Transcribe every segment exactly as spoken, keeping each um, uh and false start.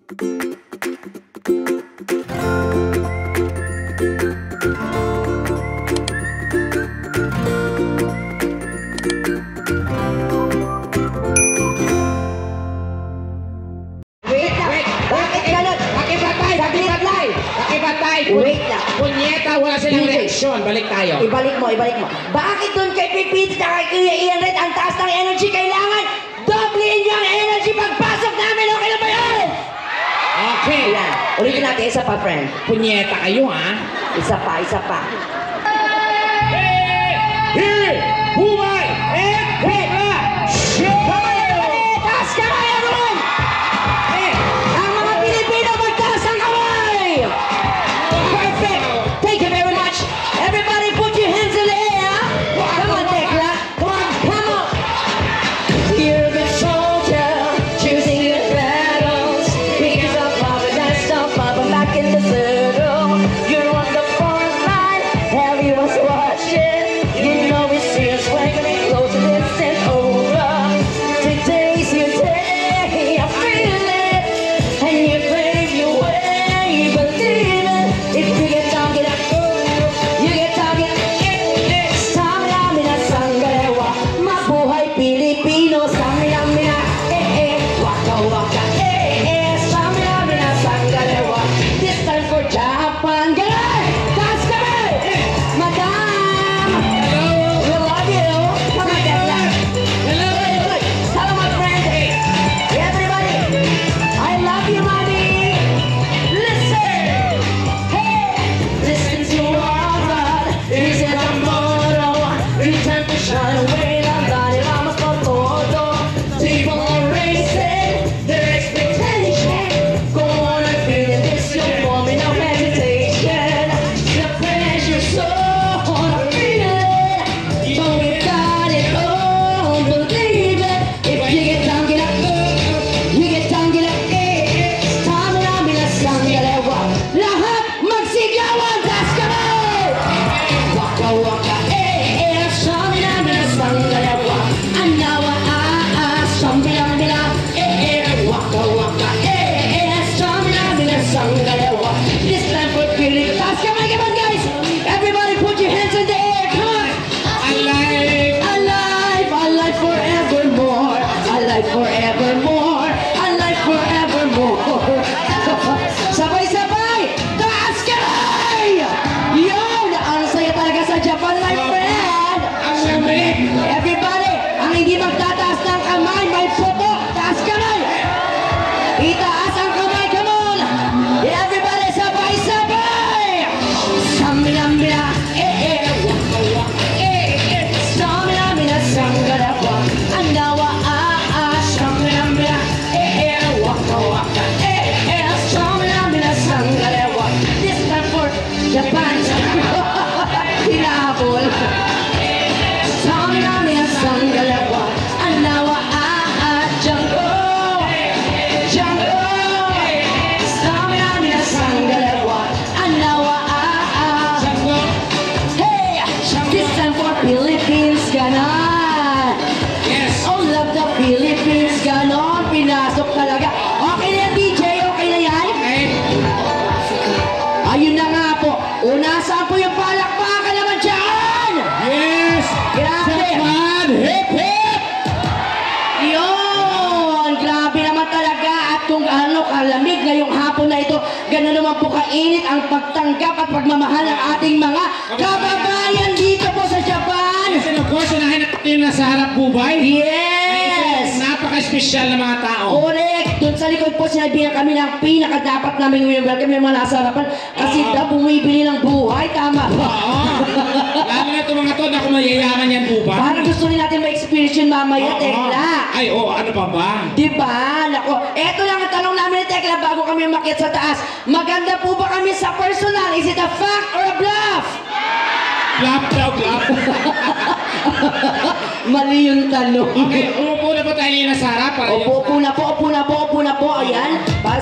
Wait lang. Punyeta, wala silang reaksyon. Balik tayo. Ibalik mo, ibalik mo. Bakit doon kay Pipit at kay Kuya Ian Red ang taas ng energy? Kailangan doblein niyo ang energy pagpasok namin. Okay na ba yun? Okay. Ayan. Ulitin natin. Isa pa, friend. Punyeta kayo, ha? Isa pa, isa pa. Hey! Hey! Humay! Eh! Hula! Show! Taas kamay, everyone! Eh! Ang mga Pilipino, magtaas ang kamay! Perfect! Thank you very much! Everybody put your hands in the air! Come on, Tekla! Come on, come on! You're the soldier, choosing your battles. Because of paradise, of Papa back in the circle. You're on the front line, everyone's watching. You know it's serious when you're close and it's over. Today's your day, I feel it. And you pave your way, believe it. If you get down, get up. You get down, get up. Samina sangalewa, mabuhay Pilipino. Samina eh eh, waka waka eh eh. Samina sangalewa. This time for Japan, ganon! Taas kami! Madam! Hello! We love you! Come on, Tekla! Hello! Hello, my friend! Everybody! I love you, mommy! Listen! Hey! Listen to our God! Is it a motto? Return to shine away. Landani Ramos for todo. People are raising their expectation. Go on and feel it. This your moment of hesitation. The pressure so hard, I feel it. So we got it all, believe it. If you get down, get up. You get down, get up. Stamina, minasang galawa. Lahat magsigawan, taas kamay! Waka waka, eh eh. Stamina, minasang galawa. Anawa, ah ah. Stamina, mina, eh eh. Waka waka, eh eh. Stamina, minasang galawa. This time for Philip. Taas kamay, come on, guys! Everybody put your hands in the air, come on! Alive! Alive, alive forevermore. Alive forevermore. Alive forevermore. Sabay-sabay! Taas kamay! Yun! Ang saya talaga sa Japan, my friend! Ang lamig! Everybody, ang hindi magtataas ng kamay, may puto! Taas kamay! Itaas ang kamay, come on! Everybody, sabay-sabay! Samina-mina, eh eh, waka waka, eh eh. Samina-mina, sanggarawa, andawa, ah ah. Samina-mina, eh eh, waka waka, eh eh. Samina-mina, sanggarawa. This time for Japan. Hinahabol. Samina-mina, sanggarawa, andawa, ah ah. Django, Django. Samina-mina, sanggarawa, andawa, ah ah. Hey, this time for Philippines, ganon. Yes! Oh, love the Philippines, ganon. Pinasok talaga. Okay na yan, D J? Okay na yan? Okay. Ayun na nga po. Una, saan po yung palakpakan naman dyan? Yes! Grabe. Japan! Hip hip! Yun! Grabe naman talaga. At kung ano kalamig ngayong hapon na ito, gano'n naman po kainit ang pagtanggap at pagmamahal ng ating mga kababayan dito po sa Japan. Yes, and of course, unahin natin yung nasa harap bubay. Yes! Napaka-espesyal na mga tao. Correct! Doon sa likod po sinabihan kami ng pinaka-dapat namin welcome yung mga nasa harapan kasi Oo. daw bumibili ng buhay. Tama ba? Oo. Lalo na itong mga to, naku, mayayaman yan bubay. Parang gusto rin natin ma-experience yun mamaya, Oo. Tekla. Ay, oo, ano pa ba? Diba? Nako, eto lang ang tanong namin ni Tekla bago kami umakyat sa taas. Maganda po ba kami sa personal? Is it a fact or a bluff? Clap daw, clap. Mali yung tanong. Okay, umupo na po tayo nasa harap. para Opo, yung- upo na po, upo na po, upo na po. Ayan. Para sa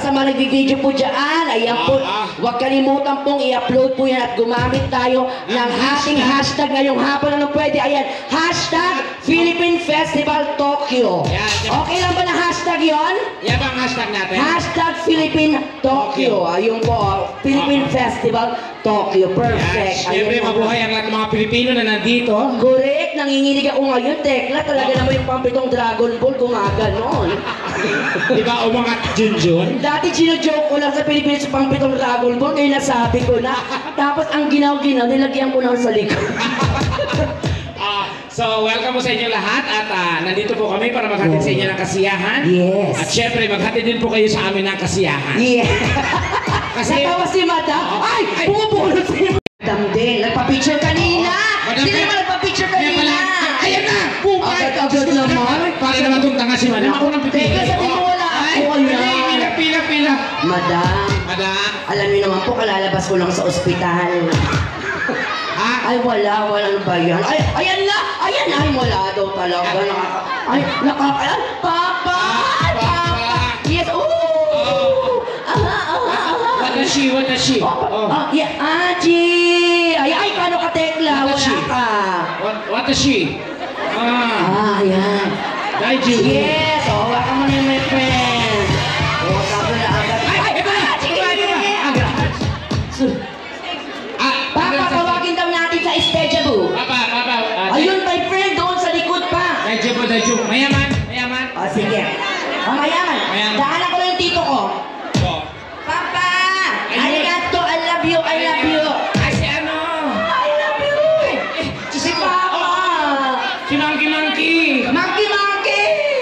sa mga nag-video po dyan, ayan po, Ah, ah. huwag kalimutan pong i-upload po yan at gumamit tayo ng ating hashtag ngayong hapon. Ano pwede? Ayan, hashtag Philippine Festival Tokyo. Yan, yan. Okay lang ba na hashtag yon? Yan ba ang hashtag natin? Hashtag Philippine Tokyo. Ayun po, Philippine Ah. Festival Tokyo. Yan, Perfect. siyempre Ayun, mabuhay ang lahat ng mga Pilipino na nandito. correct, nanginginig ako ngayon, Tekla. Talaga naman yung pampitong Dragon Ball gumaganon. Di ba umangat Junjun? Dati gino-joke ko lang sa Pilipinas sa pampitong Dragon Ball, ngayon nasabi ko na. Tapos ang ginaw-ginaw, nilagyan ko na sa likod. Ah, so welcome po sa inyo lahat at ah, nandito po kami para maghatid sa inyo ng kasiyahan. Yes. At syempre maghatid din po kayo sa amin ng kasiyahan. Yeah. Kasi- Natawa si Madam. Ay! Ay! Pumupulot si Madam din. Nagpa-picture kanina. Madam, Sino kaya- naman nagpa-picture Kaya pala, kanina? ayan na! Bukay! Agad-agad naman. Para naman itong tanga si Madam. Ako nang pipili. Teka, sabi mo wala ako. Ay, Wala. pila, pila, pila. Madam, Madam. alam niyo naman po, kalalabas ko lang sa ospital. Ah, Ay, wala, walang bayan. Ay, ayan na! Ayan na! Ay, wala daw talaga. Nakaka... Ay, nakaka... Ay, Papa! Ah, Papa! Yes, ooh! Ah, ah, ah, ah. what does she? What does she? Oh. Ah, yeah, Aji! Ay, ay, paano ka, Tekla? What Wala does she? ka. What, what does she? Ah, Ah, ayan. Daiju. Yes! Oh, waka mo na yun, my friend. Oh, sabi na agad. Ay, ay, ito na! ah, sige, Ito na, sige, ito na. sige. Agad. Sus- Ah, Papa, tawagin daw natin sa Estejabu. Papa, papa. ah, Ayun, my friend, doon sa likod pa. Daiju po, daiju. Mayaman, mayaman. O, sige. O, mayaman. Mayaman. Daanan ko lang yung tito ko. Oh. Papa! Ayun. Arigato, I love you, I love you. Ay, si ano? I love you. Si Papa. Si Monkey Monkey. Monkey, monkey.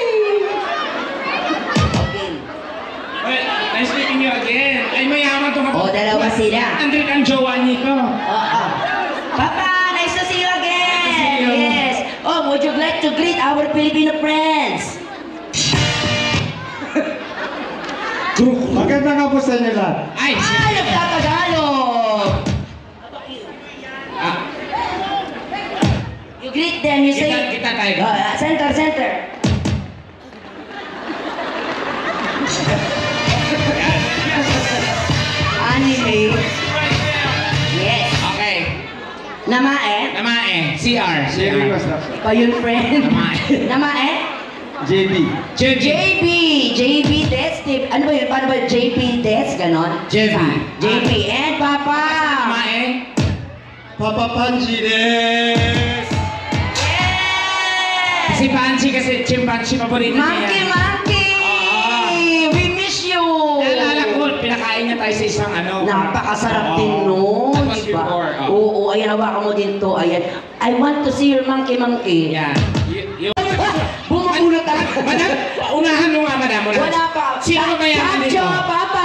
Okay. Well, nice meeting you again. Ay, mayaman to. O, dalawa sila. Andrik ang jowa nito. Oo. Papa, nice to see you again. Nice to see you. Yes. Oh, would you like to greet our Filipino friends? Maganda nga po sa inyo lahat. Ay, si... Ay, nagtatagalog. Ah, You greet them, you say... kita, kita tayo. Ah, center, center. Anime. Yes. Okay. Namae. Namae. C R. C J B R. was na. Pa yun, friend. Namae. Namae. J B. J B. J B. J B Des. Tip. Ano ba yun? Paano ba yun? J P Des? Ganon? J B. J B. And Papa. Namae. Papa Panji des. Yes. Si Panchi kasi chimpanzee paborito Monkey, niya. monkey. Ah. We miss you. Naalala ko, pinakain niya tayo sa isang ano. Napakasarap Oo. din nun, That was diba? before. oh. Oo, ayan, hawakan mo din to. Ayan. I want to see your monkey, monkey. Yan. Y- yung... Bumabulot talaga. Madam, unahan mo nga, madam. Unahan. Wala pa. Sino ba mayaman dito? Chacho, Papa!